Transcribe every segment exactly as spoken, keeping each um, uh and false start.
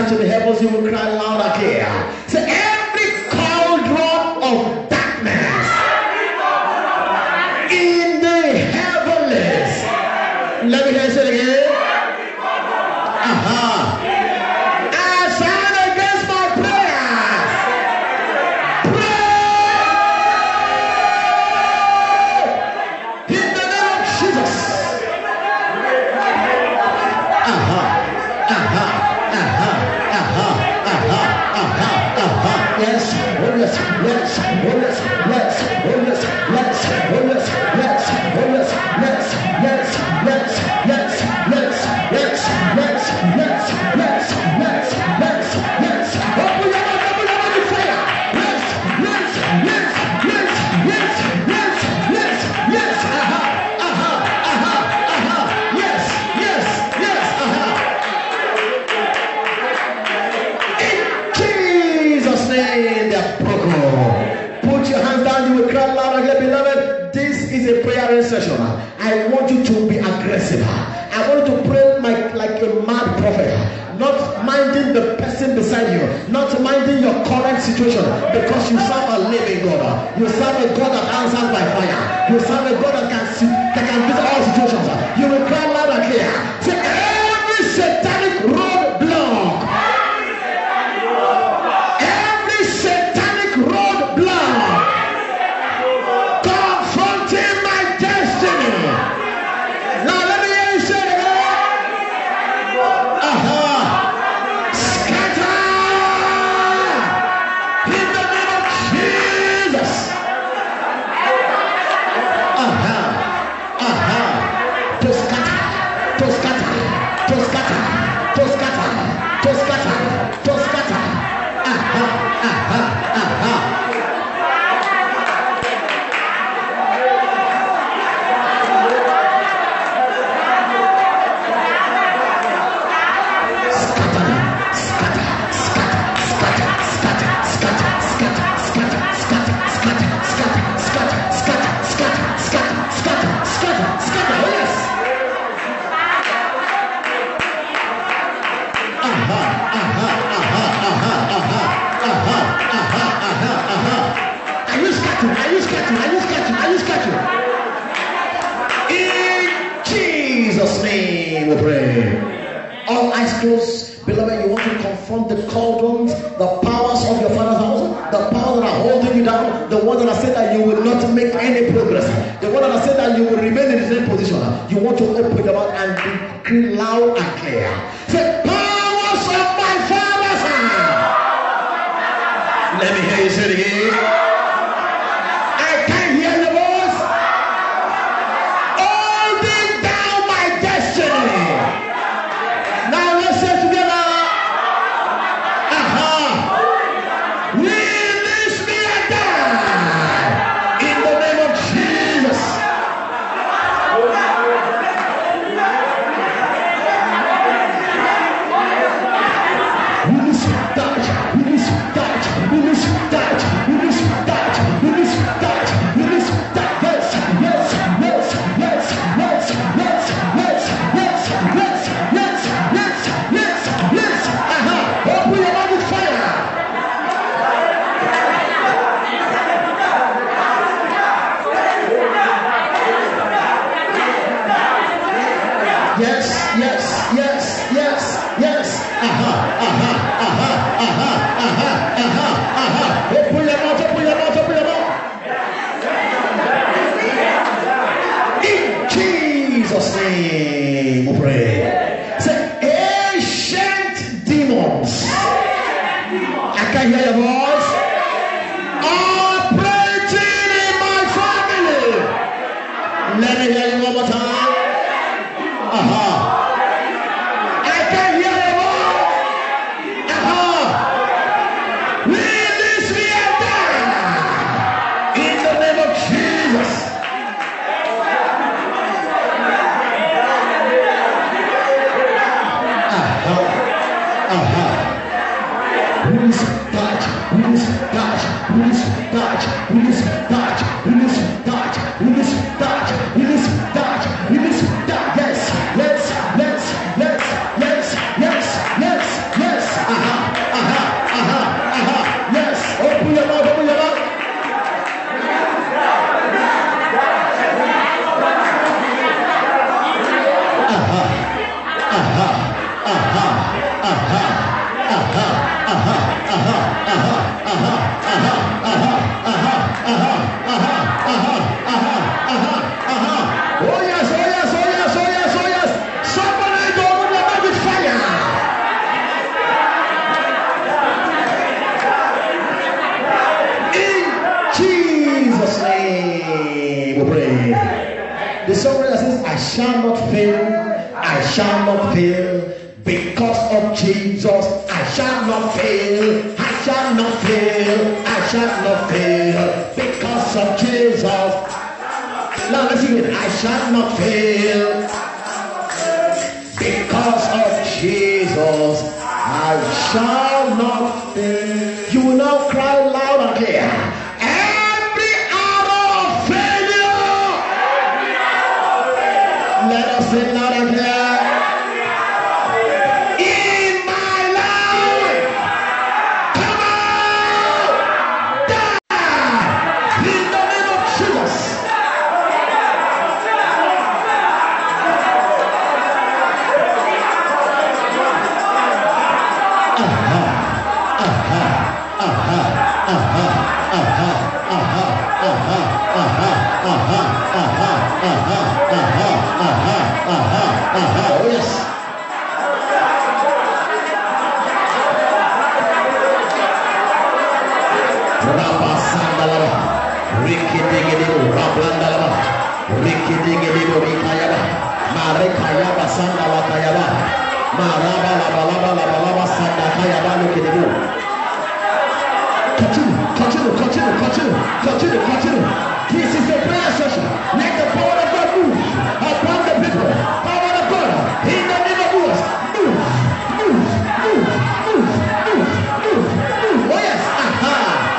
hands to the heavens, you will cry loud and clear. Say, every cauldron of darkness in the heavens. Let me hear you say it again. Uh-huh. Session. I want you to be aggressive. I want you to pray like, like a mad prophet, not minding the person beside you, not minding your current situation, because you serve a living God. You serve a God that answers by fire. You serve a God that can see, that can visit all situations. You will cry loud and clear. Say, every satanic roadblock, every satanic roadblock confronting my destiny. Now let me hear you say it. Uh-huh. Scatter in the name of Jesus. Uh-huh. Uh-huh. To scatter, to scatter, to scatter, to scatter, to scatter, to scatter. Uh-huh. Uh-huh. Uh-huh. All eyes closed. Beloved, you want to confront the cauldrons, the powers of your father's house, the powers that are holding you down, the ones that are saying that you will not make any progress, the ones that are saying that you will remain in the same position. You want to open your mouth and decree loud and clear. Say, powers of my father's house. Let me hear you say it again. I can't hear your voice. Holding down my destiny. Now let's say together. Uh-huh. Release me and die. In the name of Jesus. The songwriter says, I shall not fail, I shall not fail. Because of Jesus, I shall not fail, I shall not fail, I shall not fail. Because of Jesus, now let's sing it. I shall not fail. Because of Jesus, I shall not fail. You will now cry loud and clear. Every hour of failure. Let us sing loud and clear. Oh yes. Rabasandalaba, Rikidigedibo, Rablandalaba, Rikidigedibo, Rikayaba, Marekayaba, Sandala Kayaba, Maraba, Labalaba, Labalaba, Sandakayaba, Rikidibo. Continue, continue, continue, continue, continue, continue. This is a prayer session. Let the power of God move upon the people. Power of God in the name of Jesus. Move, move, move, move, move, move, move. Oh yes, aha.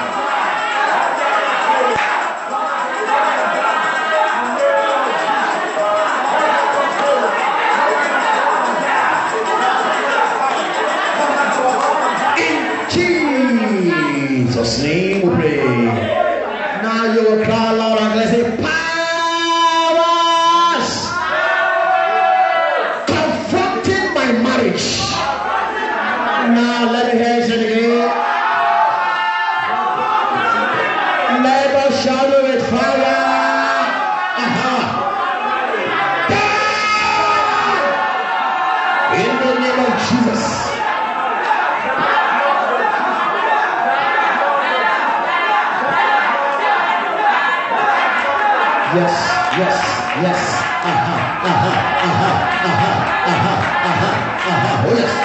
In Jesus' name we pray. Now you will cry loud and let's say, powers confronting my marriage. Now let me hear it again. Let us shadow with fire. Uh-huh. In the name of Jesus. Yes, yes, yes. Aha, aha, aha, aha, aha, aha, aha. Oh yes.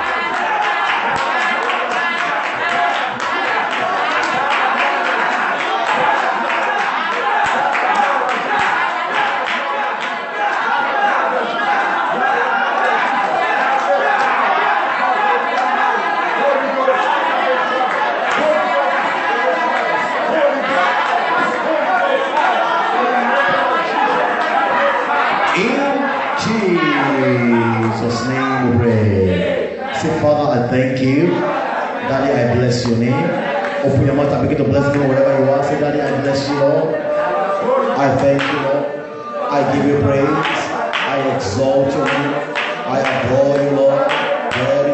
Jesus' name we pray. Say, Father, I thank you. Daddy, I bless your name. Open your mouth and begin to bless me wherever you are. Say, Daddy, I bless you, Lord. I thank you, Lord. I give you praise. I exalt your name. I adore you, Lord. There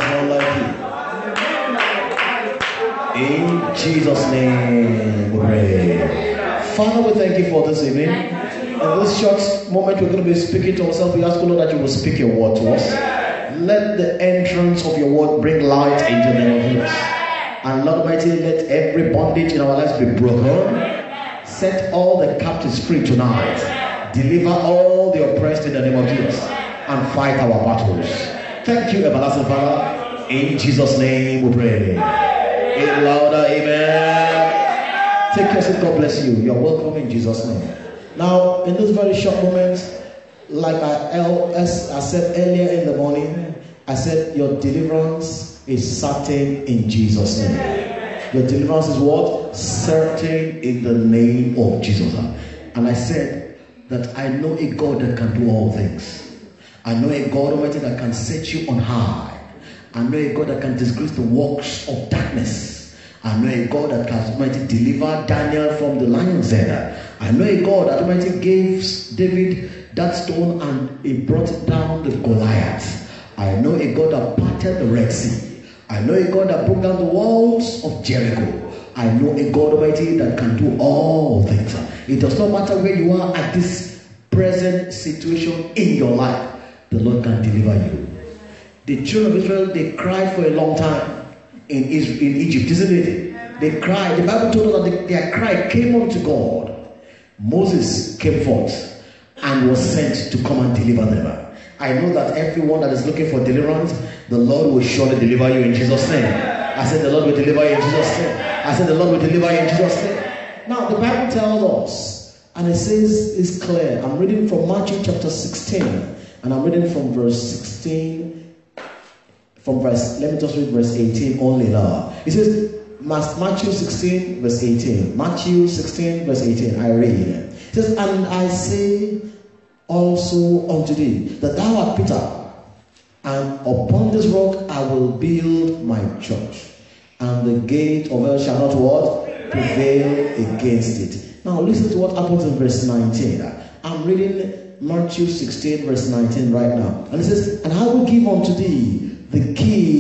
is none like you. In Jesus' name we pray. Father, we thank you for this evening. In this short moment, we're going to be speaking to ourselves. We ask, Lord, that you will speak your word to us. Let the entrance of your word bring light into the name of Jesus. And Lord Almighty, let every bondage in our lives be broken. Set all the captives free tonight. Deliver all the oppressed in the name of Jesus. And fight our battles. Thank you, everlasting Father. In Jesus' name we pray. In louder, amen. Take care, God bless you. You're welcome in Jesus' name. Now, in this very short moment, like I, I said earlier in the morning, I said your deliverance is certain in Jesus' name. Your deliverance is what? Certain in the name of Jesus. And I said that I know a God that can do all things. I know a God Almighty that can set you on high. I know a God that can disgrace the works of darkness. I know a God that can Almighty deliver Daniel from the lion's den. I know a God that Almighty gave David that stone and he brought it down with Goliath. I know a God that parted the Red Sea. I know a God that broke down the walls of Jericho. I know a God Almighty that can do all things. It does not matter where you are at this present situation in your life. The Lord can deliver you. The children of Israel, they cried for a long time in, Israel, in Egypt, isn't it? They cried. The Bible told us that their cry came unto God. Moses came forth and was sent to come and deliver them. I know that everyone that is looking for deliverance, the Lord will surely deliver you in Jesus' name. I said the Lord will deliver you in Jesus' name. I said the Lord will deliver you in Jesus' name. Now the Bible tells us, and it says it's clear. I'm reading from Matthew chapter sixteen, and I'm reading from verse sixteen, from verse, let me just read verse eighteen only now. It says, Matthew sixteen, verse eighteen. Matthew sixteen, verse eighteen. I read. It says, and I say also unto thee, that thou art Peter, and upon this rock I will build my church, and the gate of hell shall not what? Prevail against it. Now listen to what happens in verse nineteen. I'm reading Matthew sixteen, verse nineteen right now. And it says, and I will give unto thee the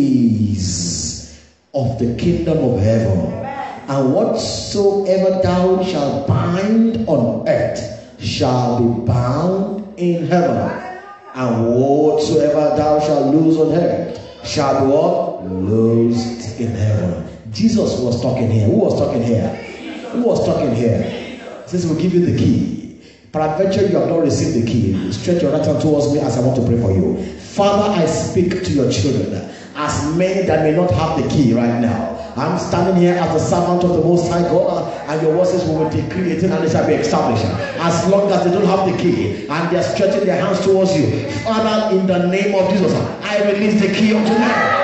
keys of the kingdom of heaven, and whatsoever thou shalt bind on earth shall be bound in heaven, and whatsoever thou shalt loose on earth shall be what? Loosed in heaven. Jesus was talking here. Who was talking here? Who was talking here? He says, we'll give you the key. Peradventure you have not received the key. Stretch your right hand towards me as I want to pray for you. Father, I speak to your children, as many that may not have the key right now. I'm standing here as the servant of the Most High God, and your word says we will decree it and it shall be established. As long as they don't have the key and they're stretching their hands towards you, Father, in the name of Jesus, I release the key unto them.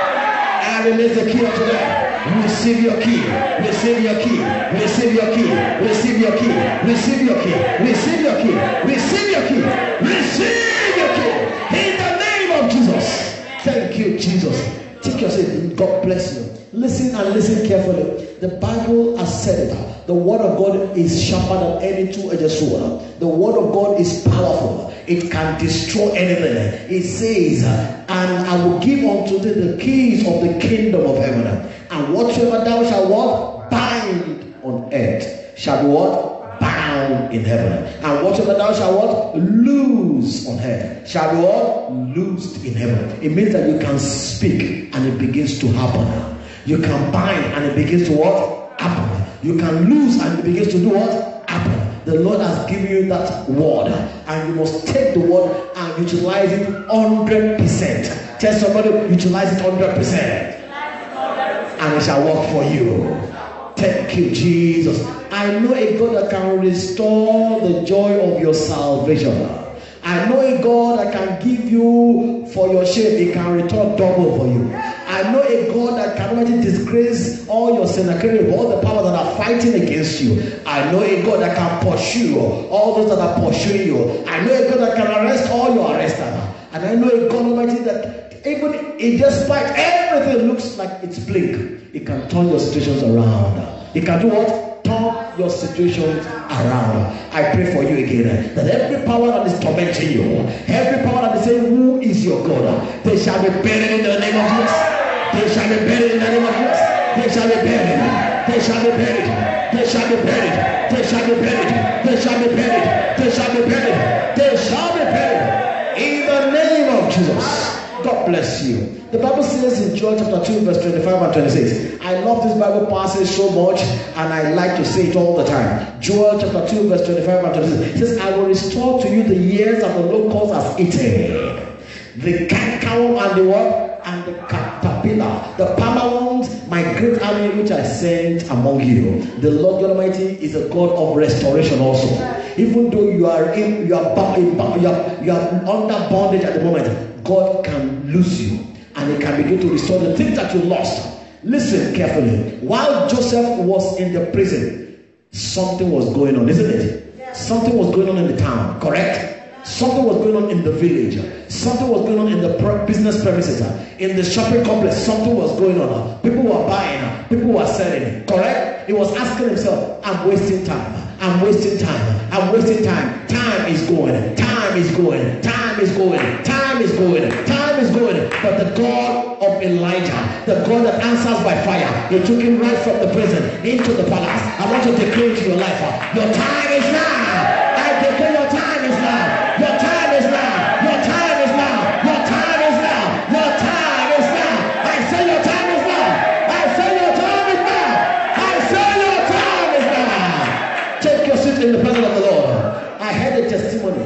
I release the key unto them. Receive your key. Receive your key. Receive your key. Receive your key. Receive your key. Receive your key. Receive your key. Receive your key. In the name of Jesus. Thank you, Jesus. Take your seat. God bless you. Listen and listen carefully. The Bible has said it. The word of God is sharper than any two-edged sword. The word of God is powerful. It can destroy anything. It says, and I will give unto thee the keys of the kingdom of heaven. And whatsoever thou shalt what? Bind on earth shall be what? Bound in heaven. And whatsoever thou shalt what? Loose on earth shall be what? Loosed in heaven. It means that you can speak and it begins to happen. You can bind and it begins to what? Happen. You can loose and it begins to do what? Happen. The Lord has given you that word, and you must take the word and utilize it one hundred percent. Tell somebody, utilize it one hundred percent. And it shall work for you. Thank you, Jesus. I know a God that can restore the joy of your salvation. I know a God that can give you for your shame. He can return double for you. I know a God that can already disgrace all your Sennacherib, all the power that are fighting against you. I know a God that can pursue all those that are pursuing you. I know a God that can arrest all your arresters. And I know a God Almighty that even if despite everything looks like it's bleak, it can turn your situations around. It can do what? Turn your situations around. I pray for you again that every power that is tormenting you, every power that is saying, who is your God? They shall be buried in the name of Jesus. They shall be buried in the name of Jesus. They shall be buried. They shall be buried. They shall be buried. They shall be buried. They shall be buried. They shall be buried. They shall be buried. In the name of Jesus. God bless you. The Bible says in Joel chapter two, verse twenty-five and twenty-six. I love this Bible passage so much, and I like to say it all the time. Joel chapter two, verse twenty-five and twenty-six. It says, I will restore to you the years that the locust has eaten, the cankerworm and the what? And the caterpillar, the palmerworms, my great army which I sent among you. The Lord God Almighty is a God of restoration also. Even though you are in, you are, you are, you are under bondage at the moment, God can loose you and He can begin to restore the things that you lost. Listen carefully. While Joseph was in the prison, something was going on, isn't it? Something was going on in the town, correct? Something was going on in the village. Something was going on in the business premises. In the shopping complex, something was going on. People were buying. People were selling. Correct? He was asking himself, I'm wasting time. I'm wasting time. I'm wasting time. Time is going. Time is going. Time is going. Time is going. Time is going. But the God of Elijah, the God that answers by fire, He took him right from the prison into the palace. I want to declare to your life, your time is now. I declare your time is now. Your time is now. Your time is now. Your time is now. Your time is now. I say your time is now. I say your time is now. I say your time is now. Take your seat in the presence of the Lord. I heard a testimony.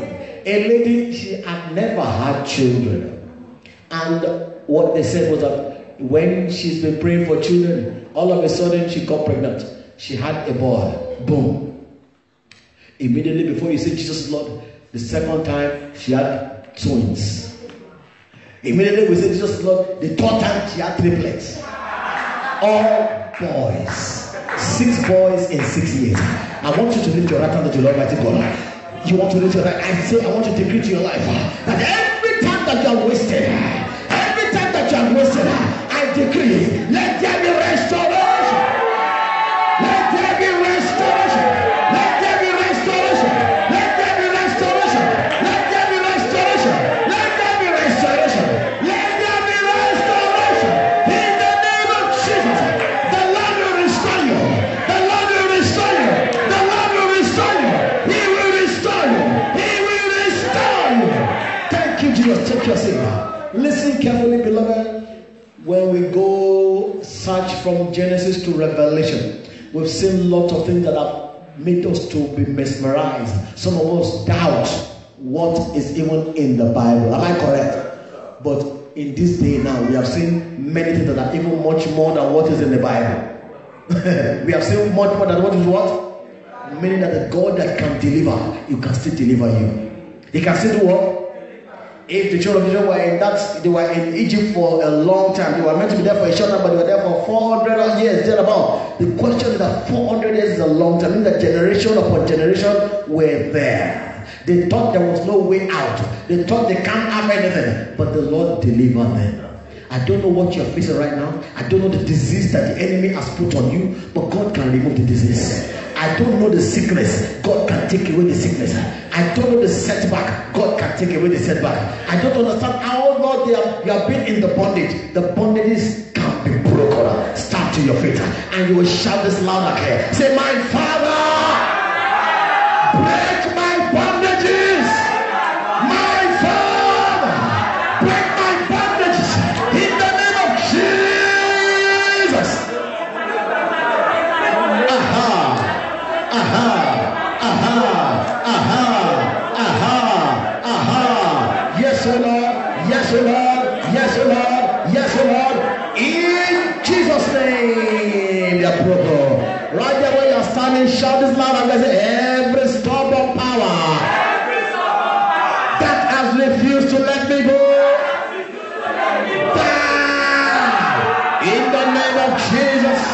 A lady, she had never had children. And what they said was that when she's been praying for children, all of a sudden she got pregnant. She had a boy. Boom. Immediately before you say Jesus Lord, the second time she had twins. Immediately we say Jesus Lord, the third time she had triplets. All boys. Six boys in six years. I want you to lift your right hand to the Lord Almighty God. You want to lift your right hand. I say I want you to decree to your life that every time that you are wasted, every time that you are wasted, I decree, let there be restoration. Let there be restoration. Let there be restoration. Let there be restoration. Let there be restoration. Let there be restoration. Let there be restoration. In the name of Jesus, the Lord will restore you. The Lord will restore you. The Lord will restore you. He will restore you. He will restore you. Thank you, Jesus. Take your seat. Listen carefully, beloved. When we go search from Genesis to Revelation, we've seen lots of things that have made us to be mesmerized. Some of us doubt what is even in the Bible. Am I correct? But in this day now, we have seen many things that are even much more than what is in the Bible. We have seen much more than what is what? Meaning that the God that can deliver, you can still deliver you. He can still do what? If the children of Israel were in that, they were in Egypt for a long time. They were meant to be there for a short time, but they were there for four hundred years. Thereabout. The question is that four hundred years is a long time. Meaning that generation upon generation were there. They thought there was no way out. They thought they can't have anything, but the Lord delivered them. I don't know what you're facing right now. I don't know the disease that the enemy has put on you, but God can remove the disease. I don't know the sickness. God can take away the sickness. I don't know the setback. God can take away the setback. I don't understand how, Lord, they have, you have been in the bondage. The bondages can be broken. Stand to your feet and you will shout this loud again. Say, my Father, break my bondages. My Father, break my bondages. In the name of Jesus. Aha. Aha, aha, aha, aha, aha. Yes, O Lord, yes, O Lord, yes, O Lord, yes, O Lord. In Jesus' name, your brother. Right there where you're standing, shout this loud and say, every stubborn power that has refused to let me go, die in the name of Jesus.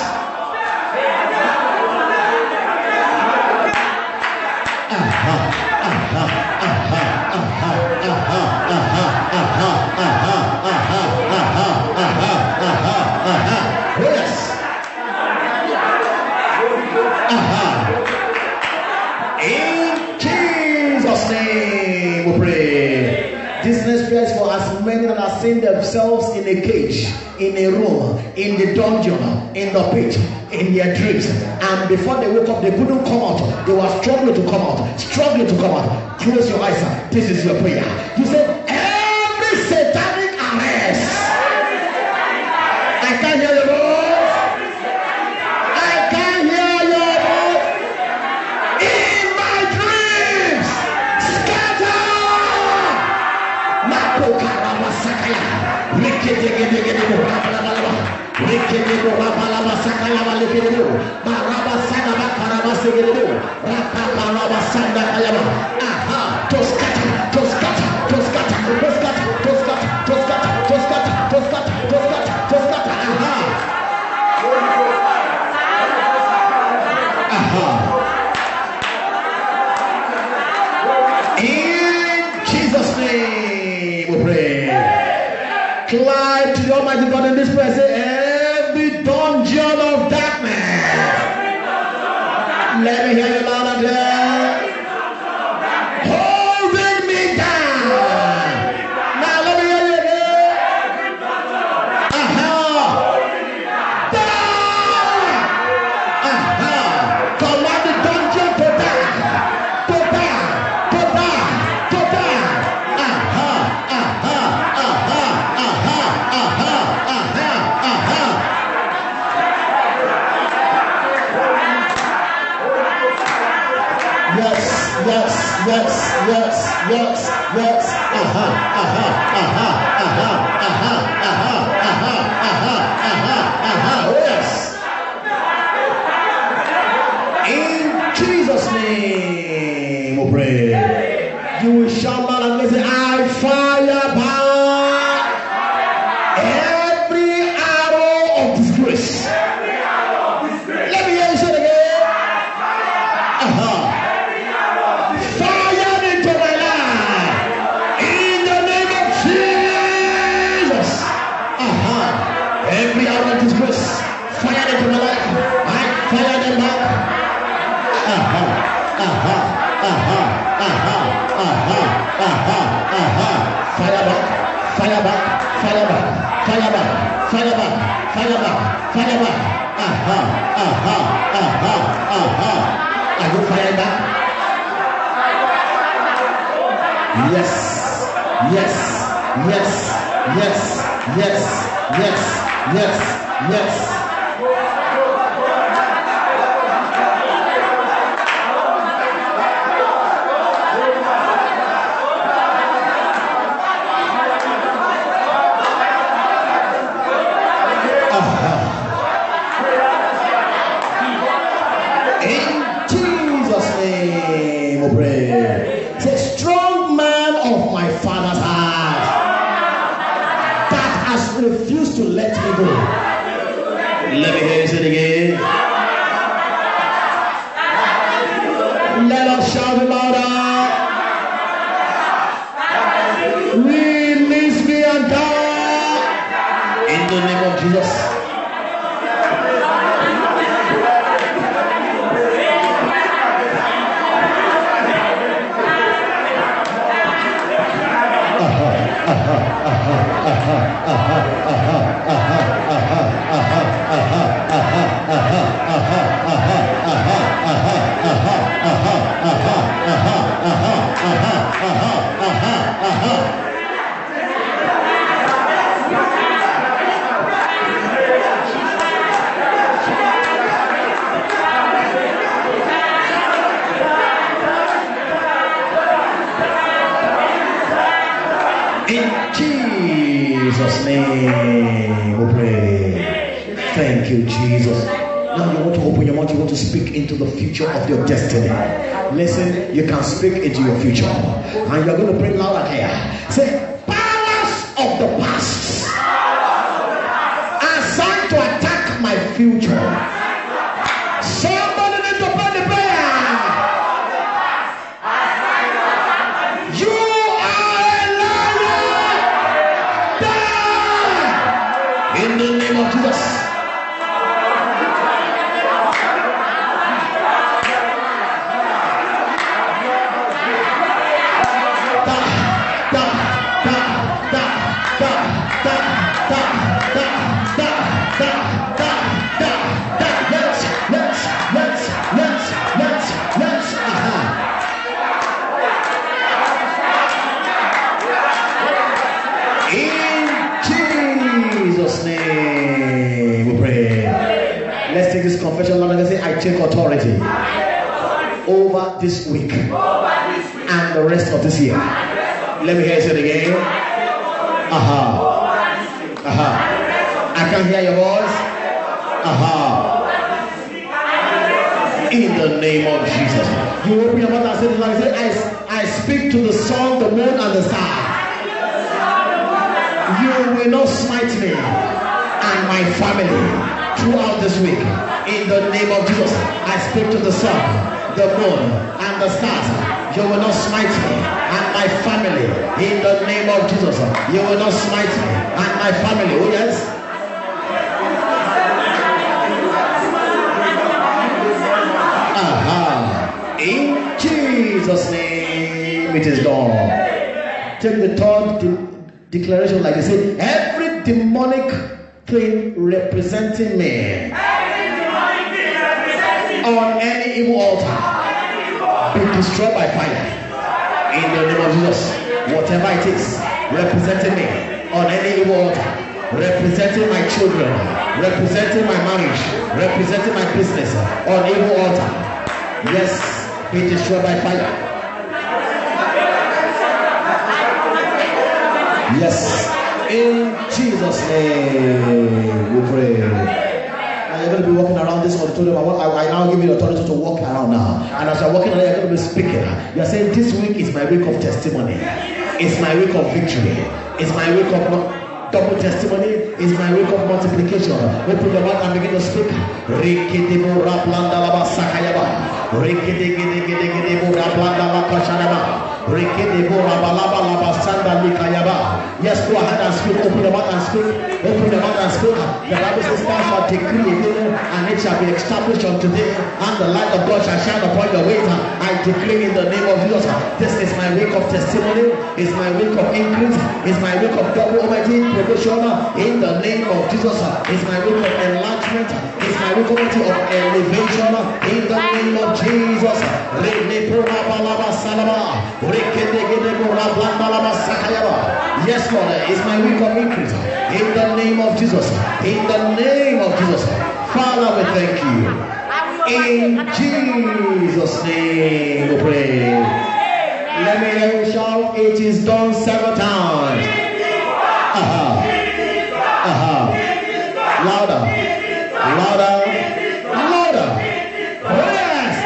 Yes. In Jesus' name we pray. This next prayer is for as many that are seeing themselves in a cage, in a room, in the dungeon, in the pit, in their dreams, and before they woke up they couldn't come out. They were struggling to come out, struggling to come out. Close your eyes. This is your prayer. You said every satanic arrest. I can't hear your voice. I can't hear your voice. In my dreams, scatter. Makoka Ramasakaya. Rikidigedigidigo. Rikidigo Rabalabasakaya Malikidigo. Marabasana Makarabasigidigo. Rakaparabasanda Kayama. Aha. To scatter, to scatter, to scatter, to scatter, to scatter, to scatter, to scatter, to scatter, to scatter, to scatter. Aha. Aha. In Jesus' name we pray. Cry to the Almighty God in this prayer. Say, every dungeon of darkness. Let me hear you loud and clear. Holding me down. Now let me hear you again. Aha. Down. Aha. Command the dungeon to die. To die. To die. To die. Aha. Aha. Aha. Aha. Aha. Aha. Aha. Yes. yes, yes, yes, yes, yes. Aha, aha, aha, aha, aha, aha, aha, aha, aha, aha. Oh yes. In Jesus' name, we pray. You will shout loud and say, I fire back every arrow of disgrace. Let me hear you say it again. Uh-huh. Fire into my life. In the name of Jesus. Uh-huh. Every arrow of disgrace. Fire into my life. I fire them back. Uh-huh. Uh-huh. Uh-huh. Uh-huh. Uh-huh. Uh-huh. Uh-huh. Fire back. Fire back. Fire back. Fire back. Fire back. Fire back. Fire back. Aha, aha, aha, aha. Are you fired back? Yes, yes, yes, yes, yes, yes, yes, yes. Refuse to let me go. Let me hear you say it again. Let us shout it louder. Release me and God. In the name of Jesus. In Jesus' name we pray. Thank you, Jesus. Now you want to open your mouth, you want to speak into the future of your destiny. Listen, you can speak into your future. And you're going to pray louder here. Say, powers of the past assigned to attack my future. Somebody need to pray the prayer. You in the name of Jesus. This confession, Lord, I say, I take authority over this week and the rest of this year. Let me hear you say it again. Aha. Aha. I can hear your voice. Aha. In the name of Jesus. You open your mouth and say, Lord, I say, I, I speak to the sun, the moon, and the star. You will not smite me and my family throughout this week. In the name of Jesus, I speak to the sun, the moon, and the stars. You will not smite me and my family. In the name of Jesus, you will not smite me and my family. Oh yes. Aha. In Jesus' name, it is done. Take the third de declaration like this. Say, every demonic thing representing me on any evil altar be destroyed by fire in the name of Jesus. Whatever it is representing me on any evil altar, representing my children, representing my marriage, representing my business on evil altar, yes, be destroyed by fire. Yes. In Jesus' name, we pray. Now you're going to be walking around this auditorium. I, I, I now give you the authority to walk around now. And as you're walking around, you're going to be speaking. You're saying, this week is my week of testimony. It's my week of victory. It's my week of double testimony. It's my week of multiplication. Open the mouth and begin to speak. Yes, go ahead and speak. Open the mouth and speak. Open the mouth and speak. The Bible says, thou shalt decree again, and it shall be established on today, and the light of God shall shine upon your way. I decree in the name of Jesus, this is my week of testimony. It's my week of increase. It's my week of double almighty promotion. In the name of Jesus, it's my week of enlargement. It's my week of elevation. In the name of Jesus. Yes, Lord, it's my week of increase. In the name of Jesus. In the name of Jesus. Father, we thank you. In Jesus' name we pray. Let me hear you shout, it is done several times. Aha. Aha. Louder. Louder. Louder. Yes.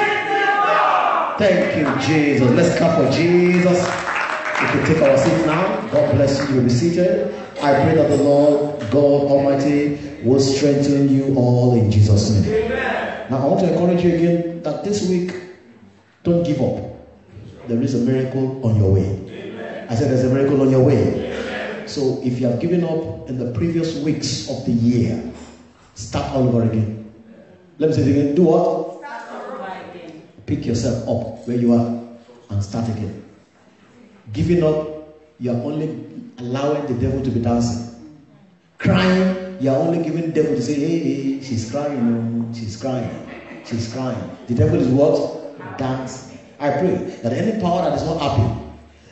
Thank you, Jesus. Let's clap for Jesus. We can take our seats now. God bless you. You will be seated. I pray that the Lord God Almighty will strengthen you all in Jesus' name. Amen. Now I want to encourage you again that this week, don't give up. There is a miracle on your way. Amen. I said there's a miracle on your way. Amen. So if you have given up in the previous weeks of the year, start all over again. Let me say it again. Do what? Start all over again. Pick yourself up where you are and start again. Giving up, you are only allowing the devil to be dancing. Crying, you are only giving the devil to say, hey, hey, she's crying, she's crying, she's crying. The devil is what? Dancing. I pray that any power that is not happy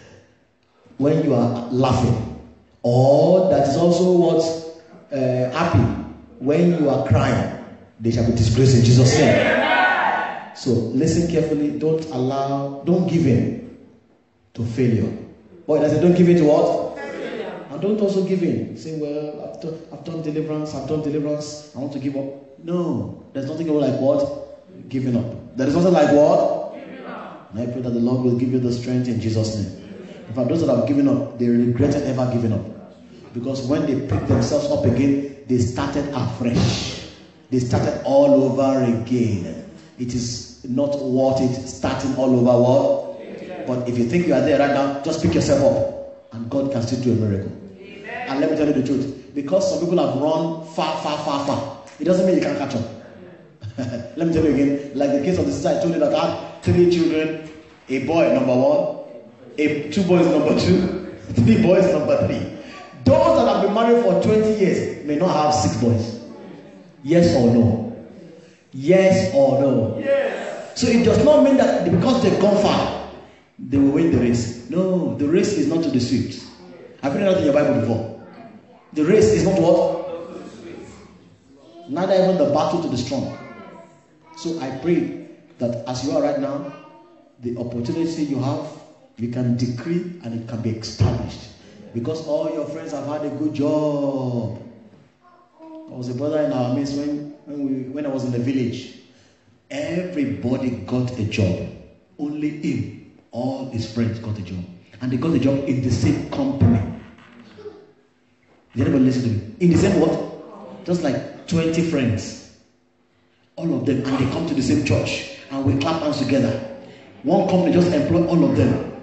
when you are laughing, or that is also what uh, happy when you are crying, they shall be disgraced in Jesus' name. So listen carefully. Don't allow, don't give in to failure. Boy, I said, don't give in to what? Failure. And don't also give in. Say, well, I've done, I've done deliverance, I've done deliverance, I want to give up. No, there's nothing like what? Giving up. There is nothing like what? Giving up. And I pray that the Lord will give you the strength in Jesus' name. In fact, those that have given up, they regretted ever giving up. Because when they picked themselves up again, they started afresh. They started all over again. It is not worth it starting all over what? But if you think you are there right now, just pick yourself up and God can still do a miracle. Amen. And let me tell you the truth. Because some people have run far, far, far, far, it doesn't mean you can't catch up. Let me tell you again, like the case of the sister I told you that I had three children, a boy number one, a, two boys number two, three boys number three. Those that have been married for twenty years may not have six boys. Yes or no? Yes or no? Yes. So it does not mean that because they've gone far, they will win the race. No, the race is not to the swift. I've read that in your Bible before. The race is not what? Neither even the battle to the strong. So I pray that as you are right now, the opportunity you have, you can decree and it can be established. Because all your friends have had a good job. There was a brother in our midst when, when, we, when I was in the village. Everybody got a job. Only him. All his friends got a job. And they got a job in the same company. Did anybody listen to me? In the same what? Just like twenty friends. All of them. And they come to the same church. And we clap hands together. One company just employ all of them.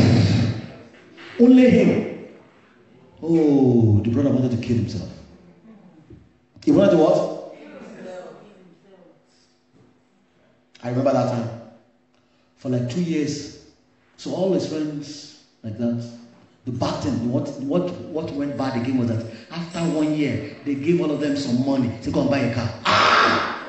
Only him. Oh, the brother wanted to kill himself. He wanted to what? I remember that time. For like two years. So all his friends like that. The bad thing, what what what went bad again was that after one year, they gave all of them some money to go and buy a car. Ah!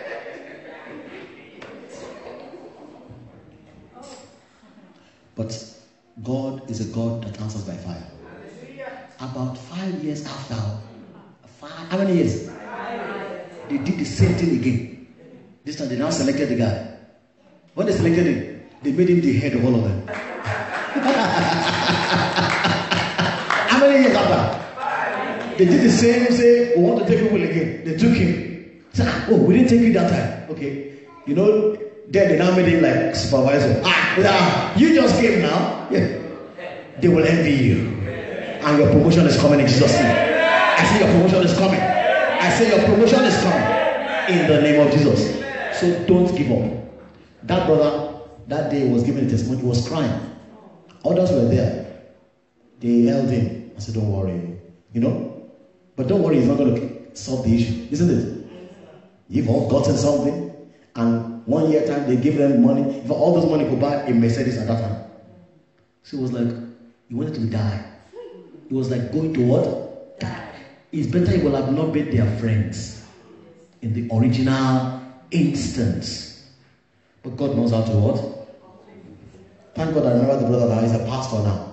But God is a God that answers by fire. About five years after, five, how many years? They did the same thing again. This time they now selected the guy. When they selected him, they made him the head of all of them. How many years after? They did the same, say, we want to take people again. They took him. Say, oh, we didn't take you that time. Okay. You know, then they now made him like supervisor. Ah, yeah, you just came now. Yeah. They will envy you. And your promotion is coming in Jesus' name. I say your promotion is coming. I say your promotion is coming in the name of Jesus. So don't give up. That brother, that day was giving a testimony. He was crying. Others were there. They held him. I said, don't worry. You know? But don't worry, he's not going to solve the issue. Isn't it? You've all gotten something. And one year time, they give them money. If all those money could buy a Mercedes at that time. So it was like, he wanted to die. It was like going to what? Die. It's better he will have not been their friends in the original instance. But God knows how to what? Thank God I remember the brother now. He's a pastor now.